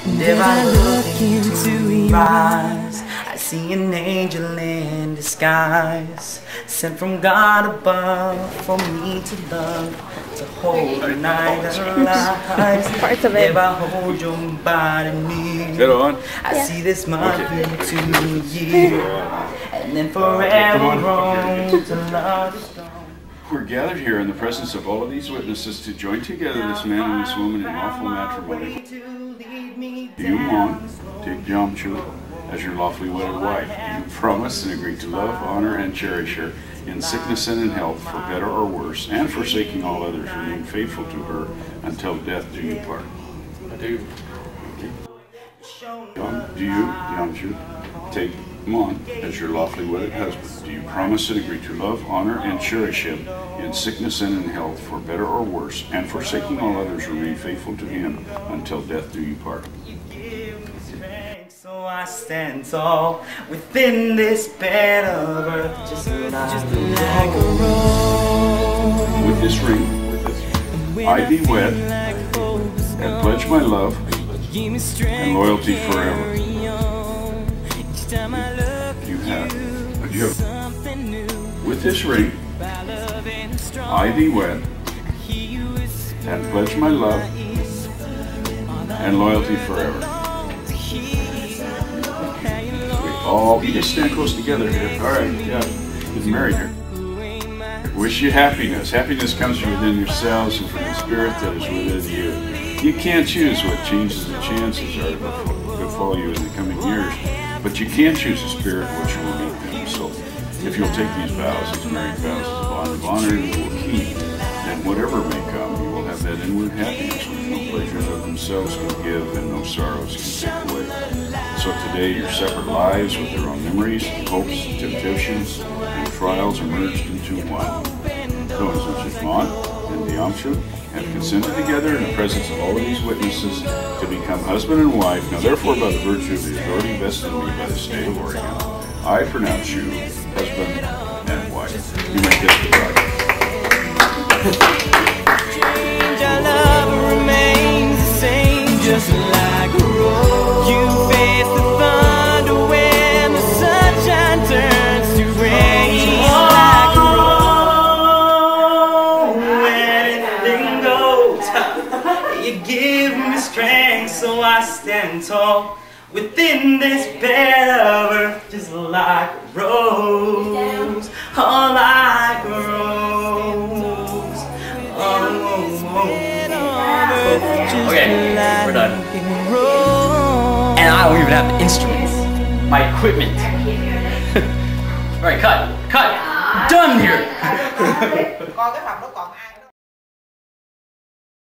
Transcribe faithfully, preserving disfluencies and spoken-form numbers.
And if I look into your eyes, I see an angel in disguise, sent from God above for me to love, to hold the night alive. Parts of it. If I hold your body near, I Yeah. see this month into a year, and then forever grown to love is strong. We're gathered here in the presence of all of these witnesses to join together this man and this woman in lawful matrimony. Do you, Mon, take Jamchu as your lawfully wedded wife? Do you promise and agree to love, honor, and cherish her in sickness and in health, for better or worse, and forsaking all others, remain faithful to her until death do you part? I do. Um, do you, Jamchu, take Mon as your lawfully wedded husband? Do you promise and agree to love, honor, and cherish him in sickness and in health, for better or worse, and forsaking all others, remain faithful to him until death do you part? So I stand tall within this bed of earth, just like a rose. With this ring, I thee wed, and pledge my love and loyalty forever. You have, you have. With this ring, I thee wed, and pledge my love and loyalty forever. All, you guys stand close together here. All right, yeah, get married here. Wish you happiness. Happiness comes from within yourselves and from the spirit that is within you. You can't choose what changes and chances are to befall you in the coming years, but you can choose a spirit which will meet them. So, if you'll take these vows, these married vows, as a bond of honor you will keep, then whatever may come, you will have that inward happiness which no pleasures of themselves can give and no sorrows can take away. So today, your separate lives with their own memories, hopes, temptations, and trials are merged into one. Those such as Mon and Jamchu have consented together in the presence of all of these witnesses to become husband and wife. Now therefore, by the virtue of the authority vested in me by the state of Oregon, I pronounce you husband and wife. You may kiss the bride. Our love remains the same, just like a rose. You face the thunder when the sunshine turns to rain. Like a rose, when anything goes, you give me strength, so I stand tall within this bed of earth, just like a rose, oh, like a rose, oh, oh, oh. Okay, we're done. And I don't even have the instruments, my equipment. Alright, cut, cut, done here. Coi cái phòng đó còn ai